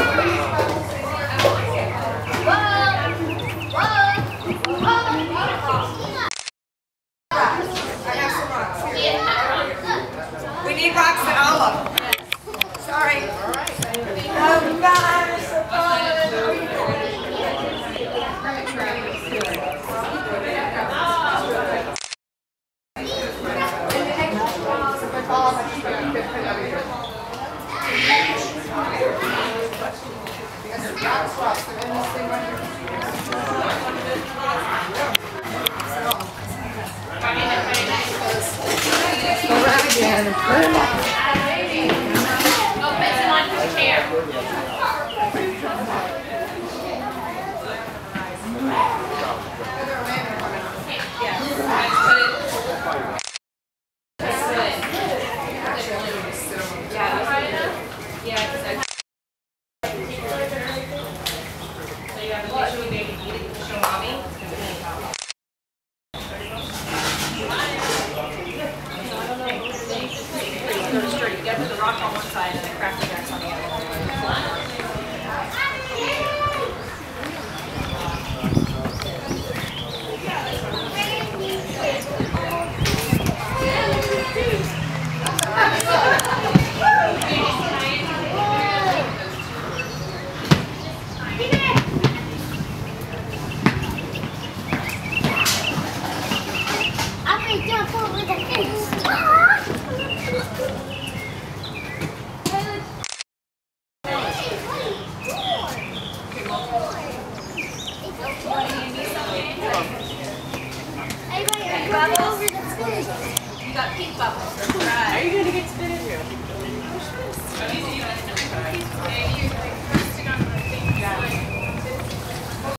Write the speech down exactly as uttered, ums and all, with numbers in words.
We need rocks and olive. Sorry. Oh, God, it's so fun. Go around again. Oh, put him on his chair. You gotta put the rock on one side and the cracker jacks on the other. I'm gonna jump over the fence. Bubbles? You got pink bubbles. Right. Are you going to get spinach here? Maybe you're resting on the thing.